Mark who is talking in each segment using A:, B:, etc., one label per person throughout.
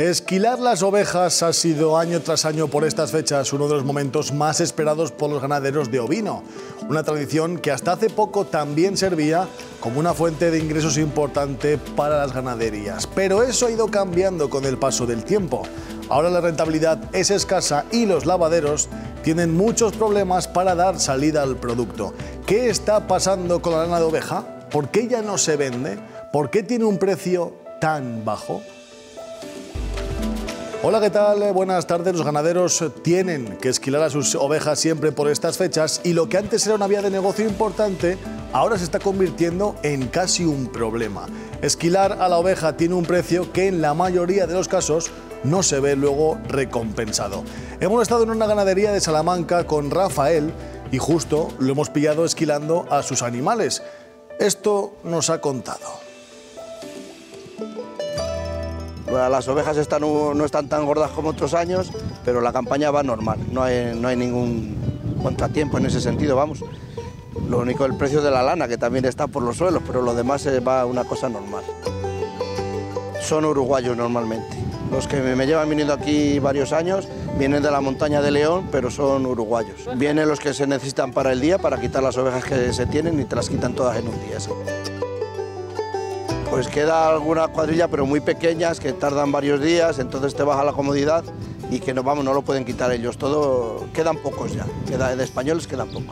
A: Esquilar las ovejas ha sido año tras año por estas fechas uno de los momentos más esperados por los ganaderos de ovino. Una tradición que hasta hace poco también servía como una fuente de ingresos importante para las ganaderías. Pero eso ha ido cambiando con el paso del tiempo. Ahora la rentabilidad es escasa y los lavaderos tienen muchos problemas para dar salida al producto. ¿Qué está pasando con la lana de oveja? ¿Por qué ya no se vende? ¿Por qué tiene un precio tan bajo? Hola, ¿qué tal? Buenas tardes. Los ganaderos tienen que esquilar a sus ovejas siempre por estas fechas y lo que antes era una vía de negocio importante, ahora se está convirtiendo en casi un problema. Esquilar a la oveja tiene un precio que en la mayoría de los casos no se ve luego recompensado. Hemos estado en una ganadería de Salamanca con Rafael y justo lo hemos pillado esquilando a sus animales. Esto nos ha contado.
B: Las ovejas no están tan gordas como otros años, pero la campaña va normal, no hay ningún contratiempo en ese sentido, vamos. Lo único es el precio de la lana, que también está por los suelos, pero lo demás va una cosa normal. Son uruguayos normalmente. Los que me llevan viniendo aquí varios años vienen de la montaña de León, pero son uruguayos. Vienen los que se necesitan para el día, para quitar las ovejas que se tienen y te las quitan todas en un día. ¿Sí? Pues queda alguna cuadrilla, pero muy pequeñas, que tardan varios días, entonces te baja la comodidad y que no lo pueden quitar ellos. Quedan pocos ya, de españoles quedan pocos.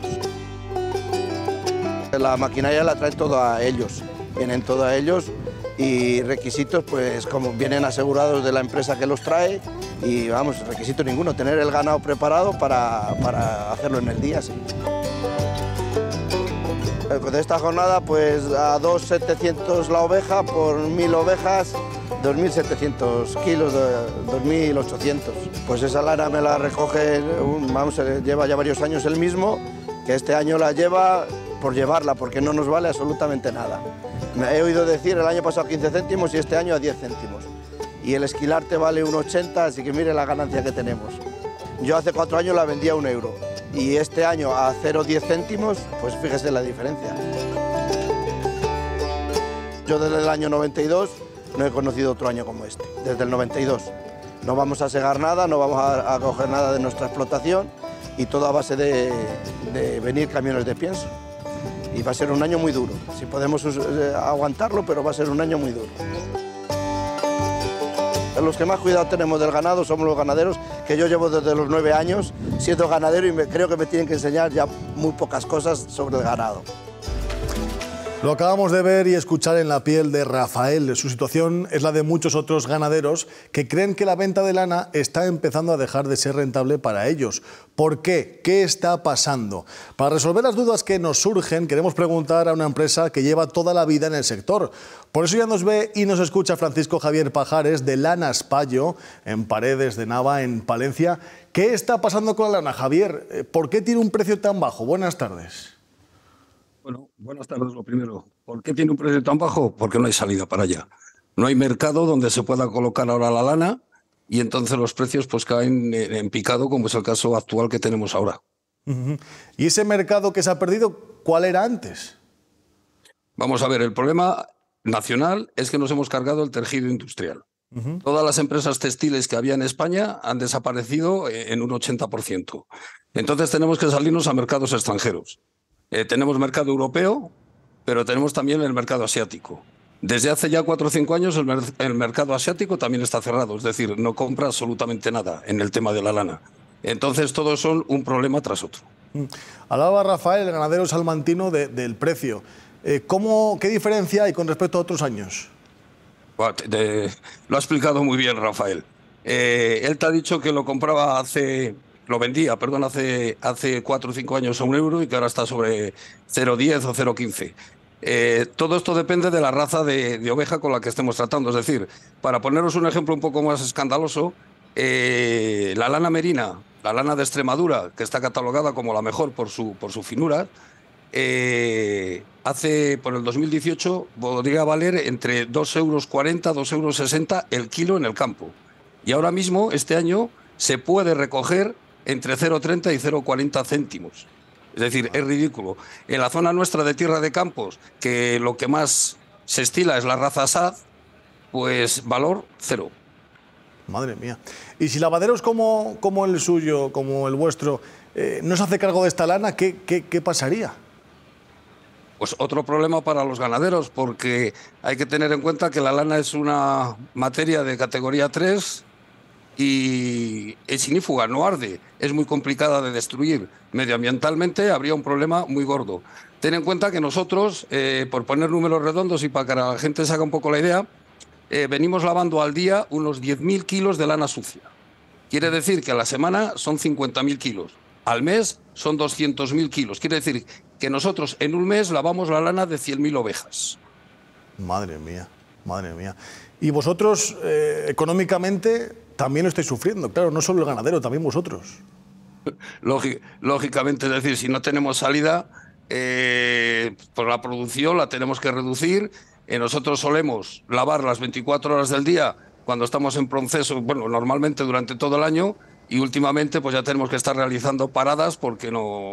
B: La maquinaria la traen todo a ellos, vienen todo a ellos y requisitos, pues como vienen asegurados de la empresa que los trae y vamos, requisito ninguno, tener el ganado preparado para hacerlo en el día, sí. De esta jornada, pues a 2.700 la oveja, por 1.000 ovejas, 2.700 kilos, 2.800. Pues esa lana me la recoge, lleva ya varios años el mismo, que este año la lleva por llevarla, porque no nos vale absolutamente nada. Me he oído decir el año pasado 15 céntimos y este año a 10 céntimos. Y el esquilar te vale 1,80, así que mire la ganancia que tenemos. Yo hace 4 años la vendía a 1 euro. Y este año a 0,10 céntimos, pues fíjese la diferencia. Yo desde el año 92 no he conocido otro año como este, desde el 92. No vamos a segar nada, no vamos a coger nada de nuestra explotación y todo a base de venir camiones de pienso. Y va a ser un año muy duro, si podemos aguantarlo, pero va a ser un año muy duro. Los que más cuidado tenemos del ganado somos los ganaderos, que yo llevo desde los 9 años siendo ganadero y creo que me tienen que enseñar ya muy pocas cosas sobre el ganado.
A: Lo acabamos de ver y escuchar en la piel de Rafael. Su situación es la de muchos otros ganaderos que creen que la venta de lana está empezando a dejar de ser rentable para ellos. ¿Por qué? ¿Qué está pasando? Para resolver las dudas que nos surgen, queremos preguntar a una empresa que lleva toda la vida en el sector. Por eso ya nos ve y nos escucha Francisco Javier Pajares de Lanas Payo, en Paredes de Nava, en Palencia. ¿Qué está pasando con la lana, Javier? ¿Por qué tiene un precio tan bajo? Buenas tardes.
C: Bueno, buenas tardes. Lo primero, ¿por qué tiene un precio tan bajo? Porque no hay salida para allá. No hay mercado donde se pueda colocar ahora la lana y entonces los precios pues caen en picado, como es el caso actual que tenemos ahora.
A: ¿Y ese mercado que se ha perdido, cuál era antes?
C: Vamos a ver, el problema nacional es que nos hemos cargado el tejido industrial. Todas las empresas textiles que había en España han desaparecido en un 80%. Entonces tenemos que salirnos a mercados extranjeros. Tenemos mercado europeo, pero tenemos también el mercado asiático. Desde hace ya 4 o 5 años el mercado asiático también está cerrado, es decir, no compra absolutamente nada en el tema de la lana. Entonces todos son un problema tras otro.
A: Hablaba Rafael, el ganadero salmantino, del precio. ¿Qué diferencia hay con respecto a otros años?
C: Lo ha explicado muy bien Rafael. Él te ha dicho que lo vendía hace 4 o 5 años a 1 euro y que ahora está sobre 0,10 o 0,15. Todo esto depende de la raza de oveja con la que estemos tratando. Es decir, para poneros un ejemplo un poco más escandaloso, la lana merina, la lana de Extremadura, que está catalogada como la mejor por su finura, por el 2018 podría valer entre 2,40 euros, 2,60 euros el kilo en el campo. Y ahora mismo, este año, se puede recoger entre 0,30 y 0,40 céntimos. Es decir, es ridículo. En la zona nuestra de Tierra de Campos, que lo que más se estila es la raza SAD, pues valor 0.
A: Madre mía. Y si lavaderos como el suyo, como el vuestro, no se hace cargo de esta lana, ¿qué pasaría?
C: Pues otro problema para los ganaderos, porque hay que tener en cuenta que la lana es una materia de categoría 3 y es inífuga, no arde, es muy complicada de destruir. Medioambientalmente habría un problema muy gordo. Ten en cuenta que nosotros, por poner números redondos y para que la gente se haga un poco la idea, venimos lavando al día unos 10.000 kilos de lana sucia. Quiere decir que a la semana son 50.000 kilos. Al mes son 200.000 kilos. Quiere decir que nosotros en un mes lavamos la lana de 100.000 ovejas.
A: Madre mía, madre mía. Y vosotros, económicamente, también lo estáis sufriendo. Claro, no solo el ganadero, también vosotros.
C: Lógicamente, es decir, si no tenemos salida, pues la producción la tenemos que reducir. Nosotros solemos lavar las 24 horas del día cuando estamos en proceso, bueno, normalmente durante todo el año, y últimamente pues ya tenemos que estar realizando paradas porque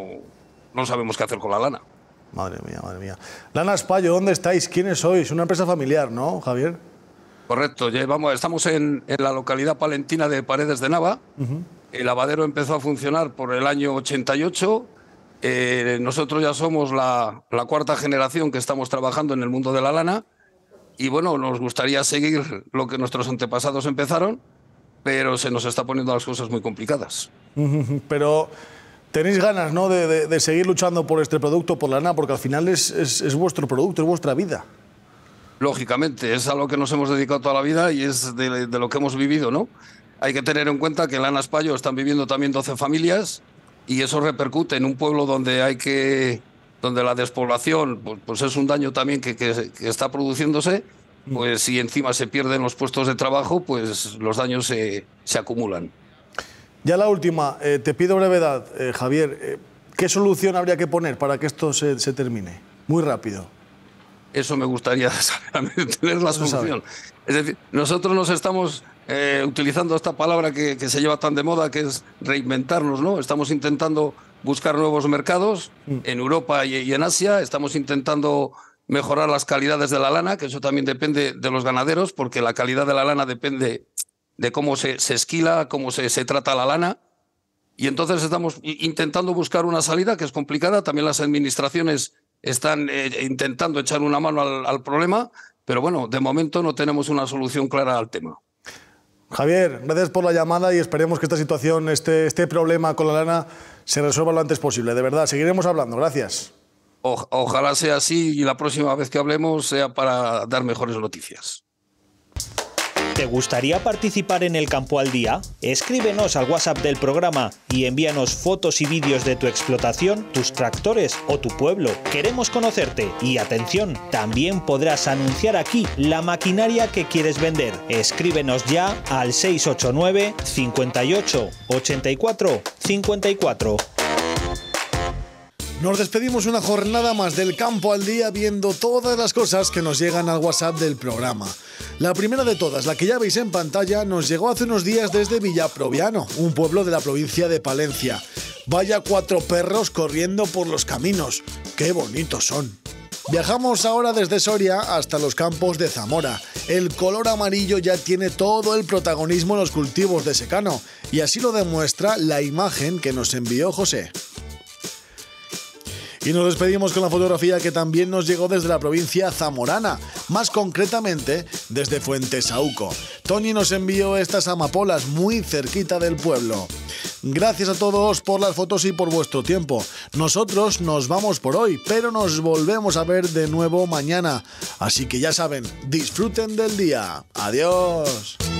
C: no sabemos qué hacer con la lana.
A: Madre mía, madre mía. Lana Spayo, ¿dónde estáis? ¿Quiénes sois? Una empresa familiar, ¿no, Javier?
C: Correcto, estamos en la localidad palentina de Paredes de Nava. El lavadero empezó a funcionar por el año 88. Nosotros ya somos la cuarta generación que estamos trabajando en el mundo de la lana. Y bueno, nos gustaría seguir lo que nuestros antepasados empezaron, pero se nos está poniendo las cosas muy complicadas.
A: Pero tenéis ganas, ¿no?, de seguir luchando por este producto, por la lana, porque al final es vuestro producto, es vuestra vida.
C: Lógicamente, es a lo que nos hemos dedicado toda la vida y es de lo que hemos vivido, ¿no? Hay que tener en cuenta que en Lana Spayo están viviendo también 12 familias y eso repercute en un pueblo donde la despoblación pues es un daño también que está produciéndose, pues si encima se pierden los puestos de trabajo, pues los daños se acumulan.
A: Ya la última, te pido brevedad, Javier. ¿Qué solución habría que poner para que esto se termine? Muy rápido.
C: Eso me gustaría saber, tener la solución. Es decir, nosotros nos estamos utilizando esta palabra que se lleva tan de moda, que es reinventarnos, ¿no? Estamos intentando buscar nuevos mercados en Europa y en Asia. Estamos intentando mejorar las calidades de la lana, que eso también depende de los ganaderos, porque la calidad de la lana depende de cómo se esquila, cómo se trata la lana. Y entonces estamos intentando buscar una salida que es complicada. También las administraciones están intentando echar una mano al problema, pero bueno, de momento no tenemos una solución clara al tema.
A: Javier, gracias por la llamada y esperemos que esta situación, este problema con la lana, se resuelva lo antes posible. De verdad, seguiremos hablando. Gracias.
C: Ojalá sea así y la próxima vez que hablemos sea para dar mejores noticias.
D: ¿Te gustaría participar en el Campo al Día? Escríbenos al WhatsApp del programa y envíanos fotos y vídeos de tu explotación, tus tractores o tu pueblo. Queremos conocerte y atención, también podrás anunciar aquí la maquinaria que quieres vender. Escríbenos ya al 689 58 84 54.
A: Nos despedimos una jornada más del Campo al Día viendo todas las cosas que nos llegan al WhatsApp del programa. La primera de todas, la que ya veis en pantalla, nos llegó hace unos días desde Villaproviano, un pueblo de la provincia de Palencia. Vaya 4 perros corriendo por los caminos. ¡Qué bonitos son! Viajamos ahora desde Soria hasta los campos de Zamora. El color amarillo ya tiene todo el protagonismo en los cultivos de secano, y así lo demuestra la imagen que nos envió José. Y nos despedimos con la fotografía que también nos llegó desde la provincia zamorana, más concretamente desde Fuentesauco. Tony nos envió estas amapolas muy cerquita del pueblo. Gracias a todos por las fotos y por vuestro tiempo. Nosotros nos vamos por hoy, pero nos volvemos a ver de nuevo mañana. Así que ya saben, disfruten del día. Adiós.